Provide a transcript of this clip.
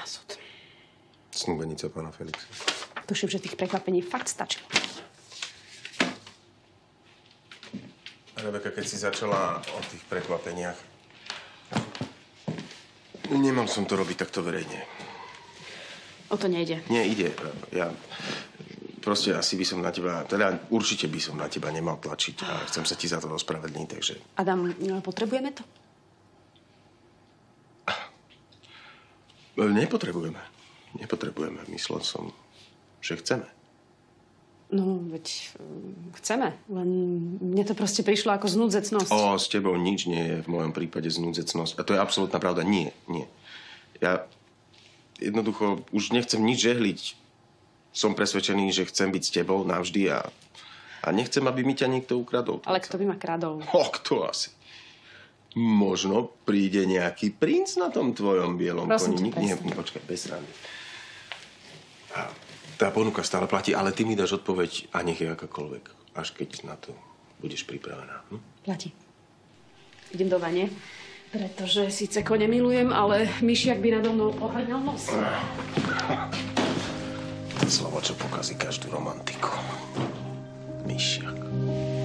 súd. Snúbenica pána Felixa. Tuším, že tých prekvapení fakt stačilo. Rebeka, keď si začala o tých prekvapeniach, nemal som to robiť takto verejne. O to nejde. Nie, ide. Ja proste asi by som na teba, teda určite by som na teba nemal tlačiť a chcem sa ti za to ospravedlniť, takže... Adam, potrebujeme to? Nepotrebujeme. Myslel som, že chceme. No, veď chceme, len mne to proste prišlo ako znúdzecnosť. S tebou nič nie je v mojom prípade znúdzecnosť. A to je absolútna pravda. Nie. Ja jednoducho už nechcem nič žehliť. Som presvedčený, že chcem byť s tebou navždy a nechcem, aby mi ťa niekto ukradol. Ale kto by ma kradol? Kto asi? Možno príde nejaký princ na tom tvojom bielom koni. Nie, počkaj, bez randy. Tá ponuka stále platí, ale ty mi dáš odpoveď a nech je akákoľvek, až keď na to budeš pripravená. Platí. Idem do vane, pretože síce kone milujem, ale myšiak by nado mnou ohrňal nos. Slovo, čo pokazí každú romantiku. Myšiak.